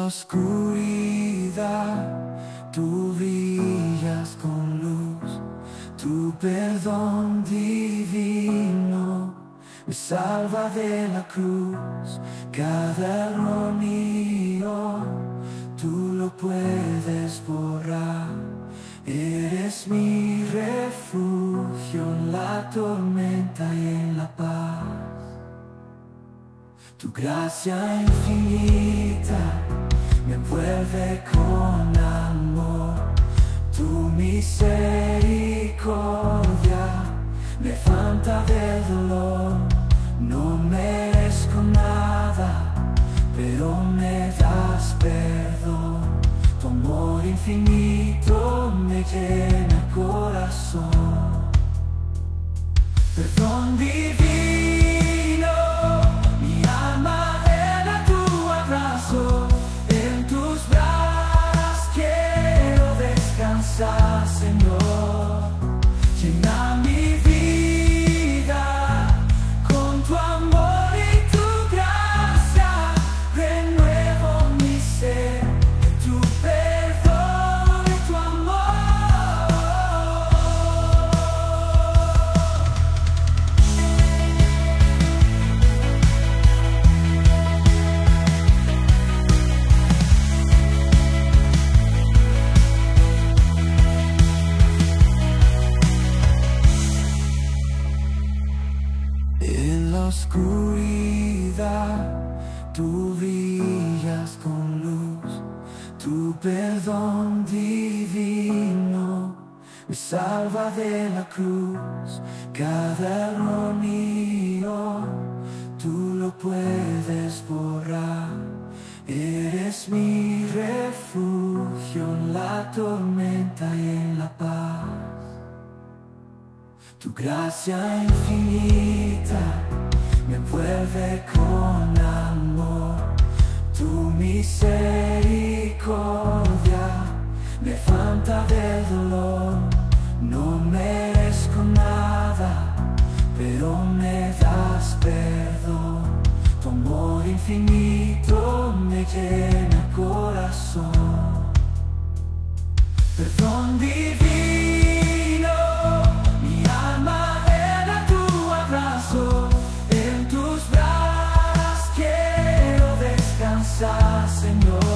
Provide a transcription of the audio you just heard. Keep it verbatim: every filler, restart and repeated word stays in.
la oscuridad tú brillas con luz, tu perdón divino me salva de la cruz. Cada error mío tú lo puedes borrar. Eres mi refugio en la tormenta y en la paz. Tu gracia infinita me envuelve con amor. Tu misericordia me levanta del dolor. No merezco nada, pero me das perdón. Tu amor infinito me llena el corazón. Perdón divino, mi alma anhela tu abrazo. En tus brazos quiero descansar, Señor. Llena mi vida con tu amor y tu gracia. Renuevo mi ser, tu perdón y tu amor. En la oscuridad tú brillas con luz, tu perdón divino me salva de la cruz. Cada error mío tú lo puedes borrar. Eres mi refugio en la tormenta y en la paz. Tu gracia infinita me envuelve con amor. Tu misericordia me levanta del dolor. No merezco nada, pero me das perdón. Tu amor infinito me llena el corazón. Perdón divino, mi alma anhela tu abrazo. En tus brazos quiero descansar, Señor.